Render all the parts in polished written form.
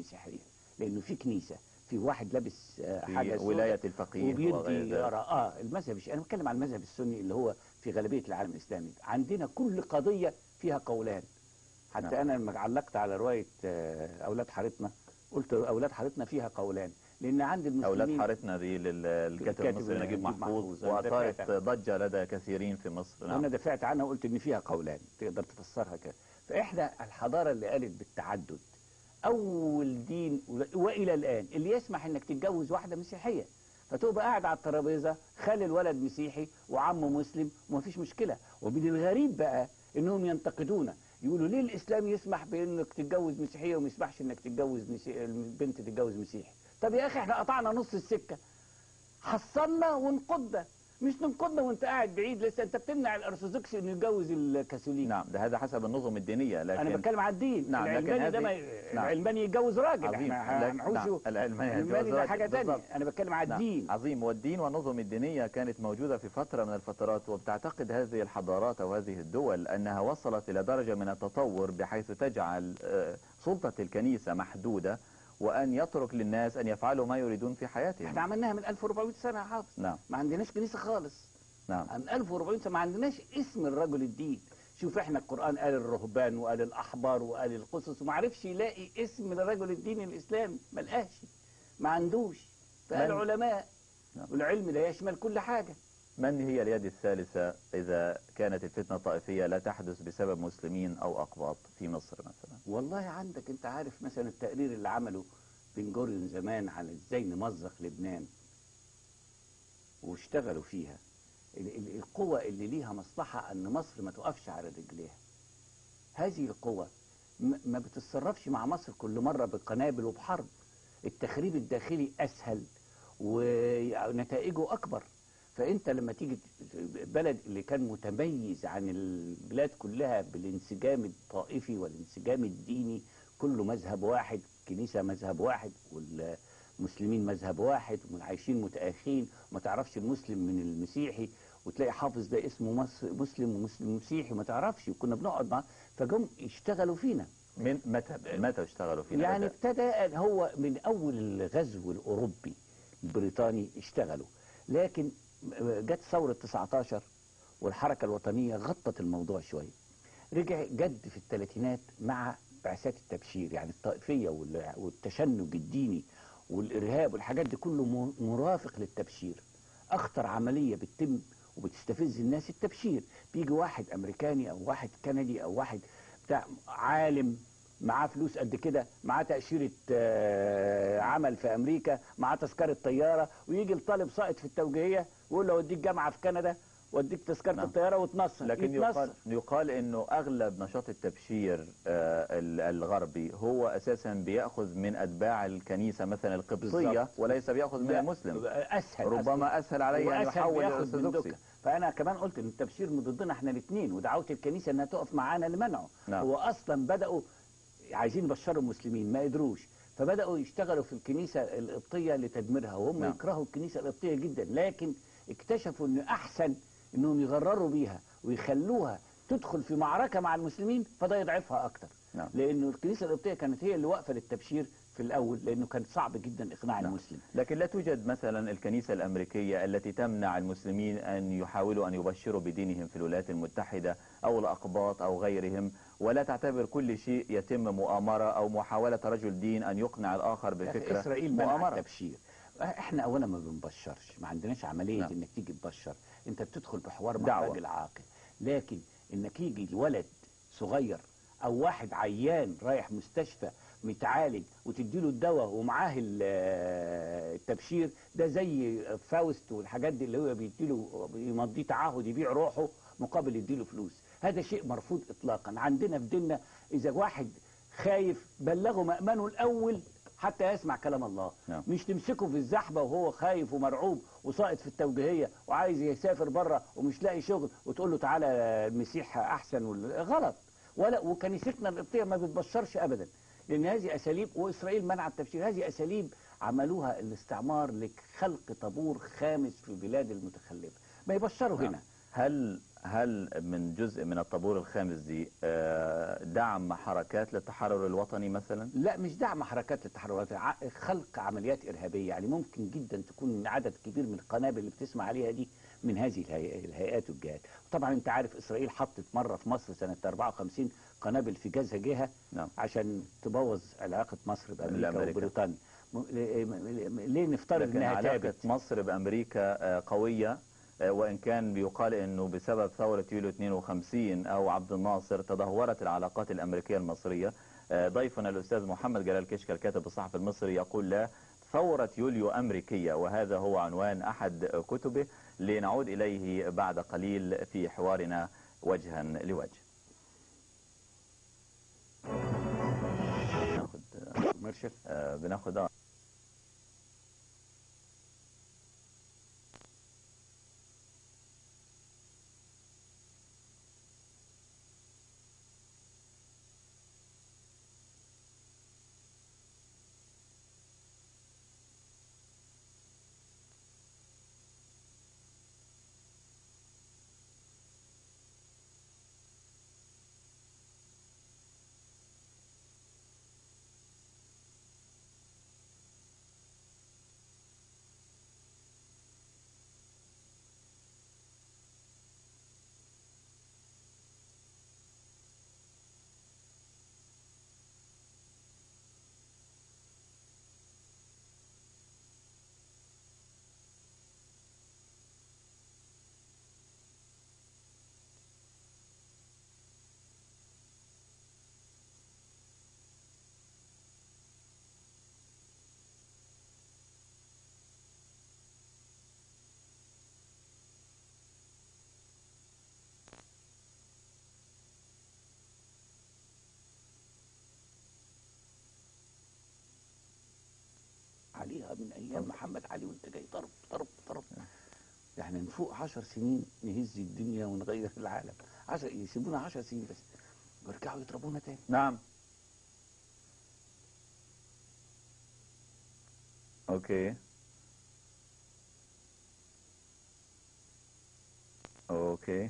المسيحيه، لانه في كنيسه، في واحد لابس حاجه في ولايه الفقيه وبيدي يرى المذهب. انا بتكلم عن المذهب السني اللي هو في غالبيه العالم الاسلامي. عندنا كل قضيه فيها قولان. حتى انا لما علقت على روايه اولاد حارتنا قلت اولاد حارتنا فيها قولان، لان عند المسلمين اولاد حارتنا دي للكاتب المصري نجيب محفوظ، واثارت ضجه لدى كثيرين في مصر. انا دافعت عنها وقلت ان فيها قولان تقدر تفسرها كده. فاحنا الحضاره اللي قالت بالتعدد اول دين والى الان اللي يسمح انك تتجوز واحده مسيحيه، فتبقى قاعد على الترابيزه خلي الولد مسيحي وعمه مسلم ومفيش مشكله. ومن الغريب بقى انهم ينتقدون، يقولوا ليه الاسلام يسمح بانك تتجوز مسيحيه وما يسمحش انك تتجوز البنت تتجوز مسيحي؟ طب يا اخي احنا قطعنا نص السكه، حصلنا ونقضنا، مش ننقضنا وانت قاعد بعيد. لسه انت بتمنع الارثوذكسي انه يتجوز الكاثوليك. نعم، ده هذا حسب النظم الدينيه، لكن انا بتكلم على الدين. نعم، العلماني ده العلماني يتجوز راجل، عظيم. احنا هنحوشه. العلماني ده حاجه ثانيه، انا بتكلم على الدين. عظيم. والدين والنظم الدينيه كانت موجوده في فتره من الفترات، وبتعتقد هذه الحضارات او هذه الدول انها وصلت الى درجه من التطور بحيث تجعل سلطه الكنيسه محدوده، وأن يترك للناس أن يفعلوا ما يريدون في حياتهم. احنا عملناها من 1400 سنة يا حافظ. نعم. ما عندناش كنيسة خالص. نعم. من 1400 سنة ما عندناش اسم الرجل الدين. شوف احنا القرآن قال الرهبان وقال الأحبار وقال القصص، وما عرفش يلاقي اسم لرجل الدين الإسلامي، ما لقاش، ما عندوش. فقال علماء. نعم. والعلم لا يشمل كل حاجة. من هي اليد الثالثة إذا كانت الفتنة الطائفية لا تحدث بسبب مسلمين أو أقباط في مصر مثلا؟ والله عندك انت عارف مثلا التقرير اللي عمله بن جوريون زمان عن ازاي نمزق لبنان واشتغلوا فيها. القوة اللي ليها مصلحة ان مصر ما تقفش على رجليها. هذه القوة ما بتتصرفش مع مصر كل مرة بقنابل وبحرب. التخريب الداخلي اسهل ونتائجه اكبر. فانت لما تيجي بلد اللي كان متميز عن البلاد كلها بالانسجام الطائفي والانسجام الديني، كله مذهب واحد، كنيسة مذهب واحد والمسلمين مذهب واحد وعايشين متآخين، وما تعرفش المسلم من المسيحي، وتلاقي حافظ ده اسمه مسلم ومسلم مسيحي وما تعرفش. وكنا بنقعد معاه فجم يشتغلوا فينا. من متى اشتغلوا فينا؟ يعني ابتدى هو من اول الغزو الاوروبي البريطاني اشتغلوا، لكن جت ثورة 19 والحركة الوطنية غطت الموضوع شوية. رجع جد في الثلاثينات مع بعثات التبشير، يعني الطائفية والتشنج الديني والإرهاب والحاجات دي كله مرافق للتبشير. أخطر عملية بتتم وبتستفز الناس التبشير. بيجي واحد أمريكاني أو واحد كندي أو واحد بتاع عالم معاه فلوس قد كده، معاه تأشيرة عمل في أمريكا، معاه تذكرة طيارة، ويجي الطالب ساقط في التوجيهية ويقول له أوديك جامعة في كندا واديك تذكرة نعم. الطيارة وتنصر. لكن يقال انه اغلب نشاط التبشير الغربي هو اساسا بياخذ من اتباع الكنيسة مثلا القبطية بالزبط. وليس بياخذ من المسلم. اسهل ربما اسهل عليه ان يحول الارثوذكسي. فانا كمان قلت ان التبشير ضدنا احنا الاثنين، ودعوت الكنيسة انها تقف معانا لمنعه. نعم. هو اصلا بدأوا عايزين يبشروا المسلمين ما قدروش، فبدأوا يشتغلوا في الكنيسة القبطية لتدميرها، وهم نعم. يكرهوا الكنيسة القبطية جدا، لكن اكتشفوا ان احسن انهم يغرروا بيها ويخلوها تدخل في معركة مع المسلمين، فده يضعفها اكتر. نعم. لانه الكنيسة القبطية كانت هي اللي واقفة للتبشير في الاول، لانه كان صعب جدا اقناع نعم. المسلم. لكن لا توجد مثلا الكنيسة الامريكية التي تمنع المسلمين ان يحاولوا ان يبشروا بدينهم في الولايات المتحدة او الاقباط او غيرهم، ولا تعتبر كل شيء يتم مؤامرة او محاولة رجل دين ان يقنع الاخر بفكرة اسرائيل منع التبشير. احنا اولا ما بنبشرش، ما عندناش عملية. نعم. انك تيجي تبشر، انت بتدخل بحوار مع راجل عاقل. لكن انك يجي الولد صغير او واحد عيان رايح مستشفى متعالج وتديله الدواء ومعاه التبشير، ده زي فاوست والحاجات دي اللي هو بيديله يمضيه تعهد يبيع روحه مقابل يديله فلوس. هذا شيء مرفوض اطلاقا. عندنا في ديننا اذا واحد خايف بلغه مأمنه الاول حتى يسمع كلام الله. نعم. مش تمسكه في الزحمه وهو خايف ومرعوب وساقط في التوجيهيه وعايز يسافر بره ومش لاقي شغل وتقول له تعالى المسيح احسن. غلط. وكنيستنا القبطيه ما بتبشرش ابدا، لان هذه اساليب، واسرائيل منع التبشير. هذه اساليب عملوها الاستعمار لخلق طابور خامس في البلاد المتخلفه، ما يبشروا. نعم. هنا هل هل من جزء من الطابور الخامس دي دعم حركات للتحرر الوطني مثلا؟ لا، مش دعم حركات التحررات، خلق عمليات إرهابية. يعني ممكن جدا تكون عدد كبير من القنابل اللي بتسمع عليها دي من هذه الهيئات والجهات. طبعا انت عارف إسرائيل حطت مرة في مصر سنة 54 قنابل في كذا جهة، نعم. عشان تبوظ علاقة مصر بأمريكا لأمريكا. وبريطانيا. ليه نفترض لكن انها علاقة تابت؟ مصر بأمريكا قوية، وإن كان بيقال أنه بسبب ثورة يوليو 52 أو عبد الناصر تدهورت العلاقات الأمريكية المصرية. ضيفنا الأستاذ محمد جلال كشك الكاتب الصحفي المصري يقول لا، ثورة يوليو أمريكية، وهذا هو عنوان أحد كتبه، لنعود إليه بعد قليل في حوارنا وجها لوجه. بناخد عليها من ايام محمد علي وانت جاي ضرب ضرب ضرب. يعني نفوق 10 سنين نهز الدنيا ونغير العالم. يسيبونا 10 سنين بس ويرجعوا يضربونا تاني. نعم. اوكي اوكي.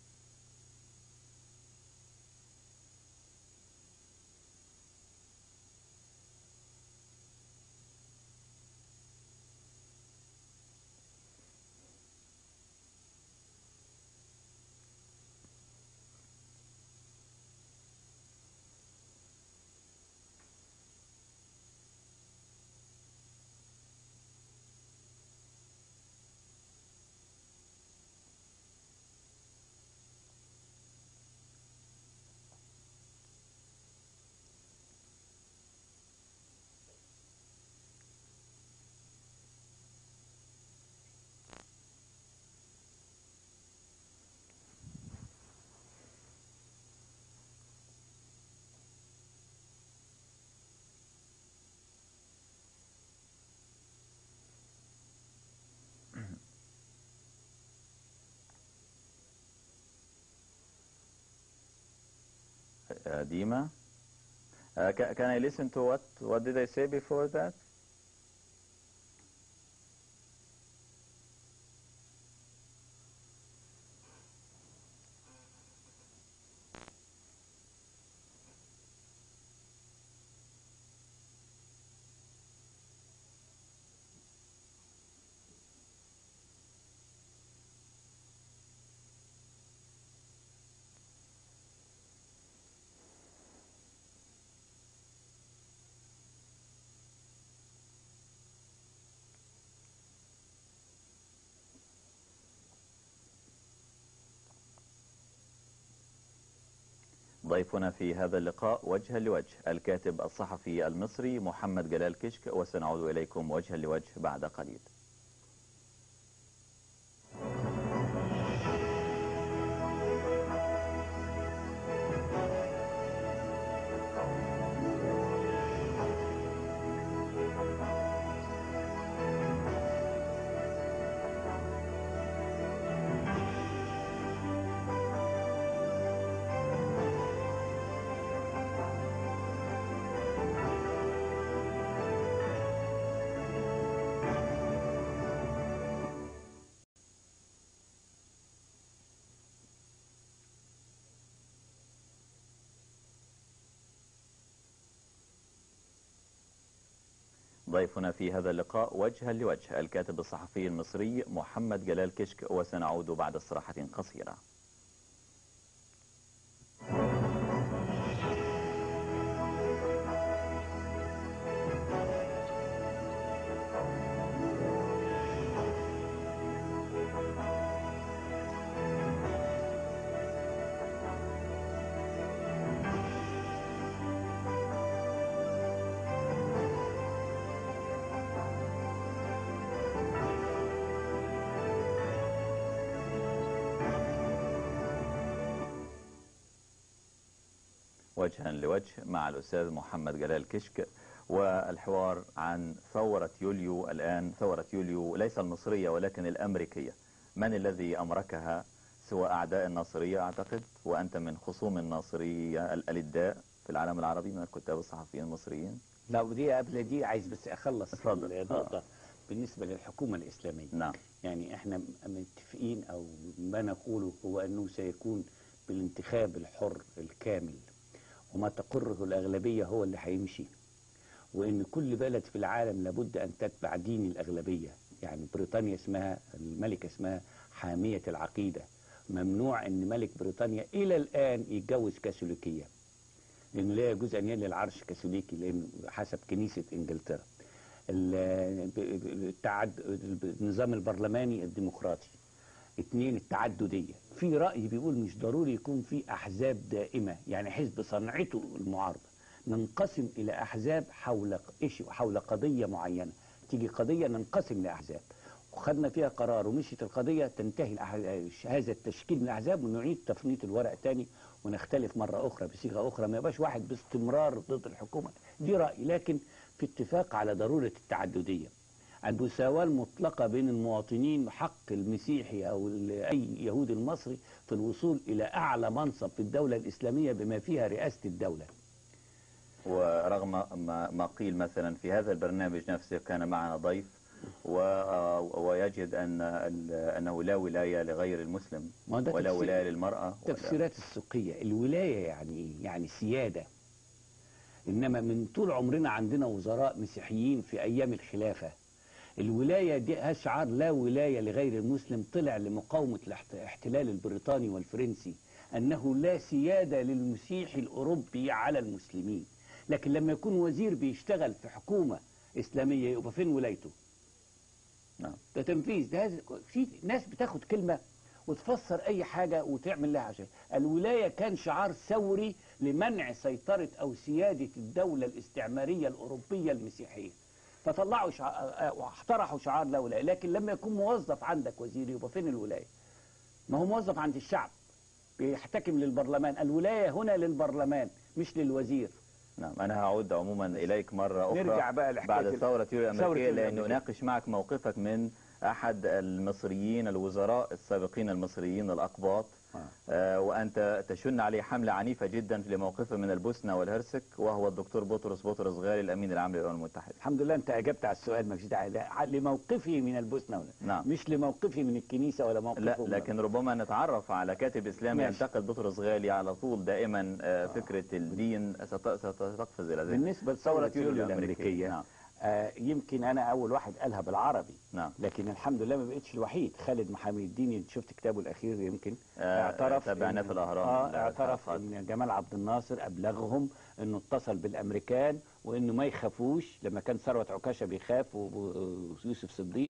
Dima, can I listen to what did I say before that? ضيفنا في هذا اللقاء وجها لوجه الكاتب الصحفي المصري محمد جلال كشك، وسنعود إليكم وجها لوجه بعد قليل. ضيفنا في هذا اللقاء وجها لوجه الكاتب الصحفي المصري محمد جلال كشك، وسنعود بعد استراحة قصيرة. وجها لوجه مع الأستاذ محمد جلال كشك، والحوار عن ثورة يوليو. الآن ثورة يوليو ليس المصرية ولكن الأمريكية، من الذي أمركها سوى أعداء الناصرية أعتقد، وأنت من خصوم الناصرية الألداء في العالم العربي من الكتاب الصحفيين المصريين. لا، ودي قبل دي عايز بس أخلص اتفضل. النقطة بالنسبة للحكومة الإسلامية. نعم. يعني احنا متفقين أو ما نقوله هو أنه سيكون بالانتخاب الحر الكامل، وما تقره الأغلبية هو اللي هيمشي، وإن كل بلد في العالم لابد أن تتبع دين الأغلبية. يعني بريطانيا اسمها الملكة اسمها حامية العقيدة، ممنوع أن ملك بريطانيا إلى الآن يتجوز كاثوليكية، لأنه لا يجوز أن يلي العرش كاثوليكي لأنه حسب كنيسة إنجلترا. النظام البرلماني الديمقراطي. 2 التعددية. في رأي بيقول مش ضروري يكون في أحزاب دائمة، يعني حزب صنعته المعارضة، ننقسم إلى أحزاب حول قضية معينة، تيجي قضية ننقسم لأحزاب، وخدنا فيها قرار ومشيت القضية تنتهي هذا التشكيل من الأحزاب، ونعيد تفنيط الورق تاني ونختلف مرة أخرى بصيغة أخرى، ما يبقاش واحد باستمرار ضد الحكومة. دي رأي، لكن في اتفاق على ضرورة التعددية، المساواة المطلقة بين المواطنين، حق المسيحي أو أي يهودي المصري في الوصول إلى أعلى منصب في الدولة الإسلامية بما فيها رئاسة الدولة. ورغم ما قيل مثلا في هذا البرنامج نفسه كان معنا ضيف ويجد أنه لا ولاية لغير المسلم ولا ولاية للمرأة. تفسيرات السوقية. الولاية يعني سيادة، إنما من طول عمرنا عندنا وزراء مسيحيين في أيام الخلافة. الولاية دي شعار لا ولاية لغير المسلم، طلع لمقاومة الاحتلال البريطاني والفرنسي، أنه لا سيادة للمسيحي الأوروبي على المسلمين. لكن لما يكون وزير بيشتغل في حكومة إسلامية يبقى فين ولايته؟ نعم. ده تنفيذ. ده في ناس بتاخد كلمة وتفسر أي حاجة وتعمل لها شيء. الولاية كان شعار ثوري لمنع سيطرة أو سيادة الدولة الاستعمارية الأوروبية المسيحية، فطلعوا واقترحوا شعار لا ولاية. لكن لما يكون موظف عندك وزير يبقى فين الولاية؟ ما هو موظف عند الشعب بيحتكم للبرلمان. الولاية هنا للبرلمان مش للوزير. نعم. أنا هعود عموما إليك مرة أخرى نرجع بقى بعد ثورة يوليو الأمريكية لأنه أناقش معك موقفك من أحد المصريين الوزراء السابقين المصريين الأقباط، وأنت تشن عليه حملة عنيفة جدا لموقفه من البوسنة والهرسك، وهو الدكتور بطرس غالي الأمين العام للأمم المتحدة. الحمد لله أنت أجبت على السؤال، ما فيش داعي لموقفي من البوسنة نعم. مش لموقفي من الكنيسة ولا موقفه. لا، لكن ربما نتعرف على كاتب إسلامي ينتقد بطرس غالي على طول دائما. فكرة الدين ستقفز إلى ذلك. بالنسبة لثورة يوليو الأمريكية، نعم. يمكن أنا أول واحد قالها بالعربي. نعم. لكن الحمد لله ما بقتش الوحيد. خالد محامي الدين شفت كتابه الأخير يمكن اعترف تابعناه في الأهرام. اعترف إن جمال عبد الناصر أبلغهم إنه اتصل بالأمريكان وإنه ما يخافوش، لما كان ثروت عكاشة بيخاف ويوسف صديق